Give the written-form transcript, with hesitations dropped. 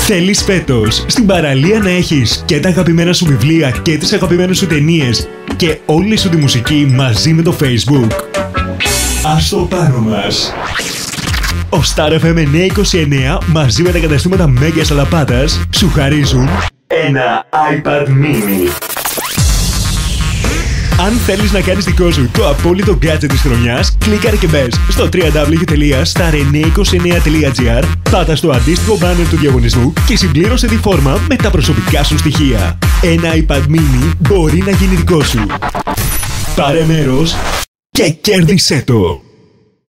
Θέλεις φέτος στην παραλία να έχεις και τα αγαπημένα σου βιβλία και τις αγαπημένες σου ταινίες και όλη σου τη μουσική μαζί με το Facebook? Ας το πάνω μας! Ο Star FM 929 μαζί με τα καταστήματα Μέγιας Αλαπάτας σου χαρίζουν ένα iPad mini. Αν θέλεις να κάνεις δικό σου το απόλυτο gadget της χρονιάς, κλίκαρε και μπες στο www.star929.gr, πάτα στο αντίστοιχο banner του διαγωνισμού και συμπλήρωσε τη φόρμα με τα προσωπικά σου στοιχεία. Ένα iPad mini μπορεί να γίνει δικό σου. Πάρε μέρος και κέρδισέ το!